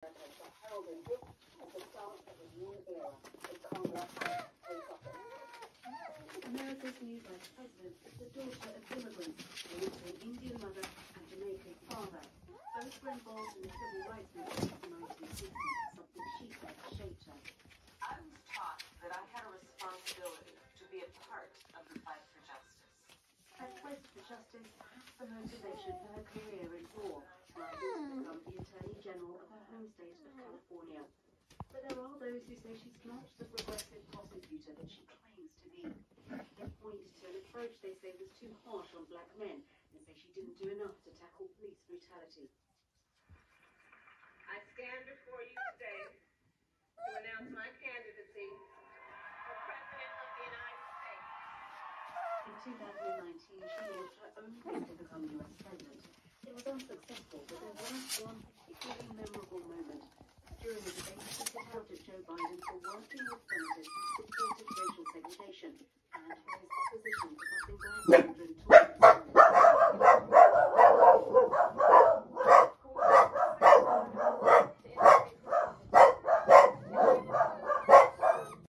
Americans are heralding this as the start of a new era in Congress Post Office. America's new vice president is the daughter of immigrants, also an Indian mother and Jamaican father. Both were involved in the civil rights movement of the 1960s, something she said shaped her. I was taught that I had a responsibility to be a part of the fight for justice. Her quest for justice has the motivation for her career in law, rising to become the Attorney General of her home state of California. But there are those who say she's not the progressive prosecutor that she claims to be. They point to an approach they say was too harsh on black men and say she didn't do enough to tackle police brutality. I stand before you today to announce my candidacy for President of the United States. In 2019, she launched her own bid to become US President. It was unsuccessful, but there was one particularly memorable moment. During the debate, she set out at Joe Biden for working with